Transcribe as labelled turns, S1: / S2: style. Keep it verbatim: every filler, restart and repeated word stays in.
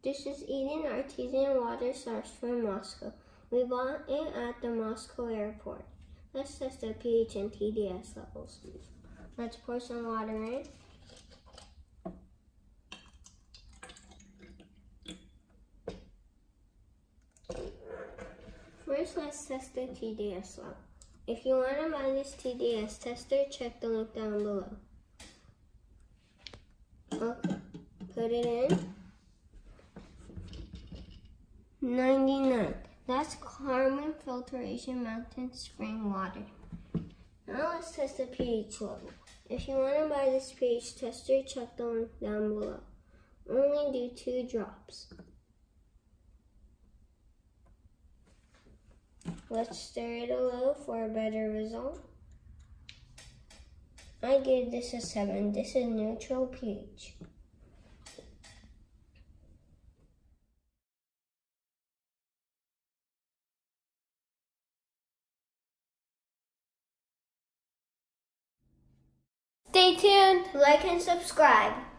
S1: This is Eden Artesian water source from Moscow. We bought it at the Moscow airport. Let's test the pH and T D S levels. Let's pour some water in. First, let's test the T D S level. If you want to buy this T D S tester, check the link down below. Okay, put it in. ninety-nine. That's carbon filtration mountain spring water. Now let's test the pH level. If you want to buy this pH tester, check the link down below. Only do two drops. Let's stir it a little for a better result. I give this a seven. This is neutral pH. Stay tuned, like and subscribe.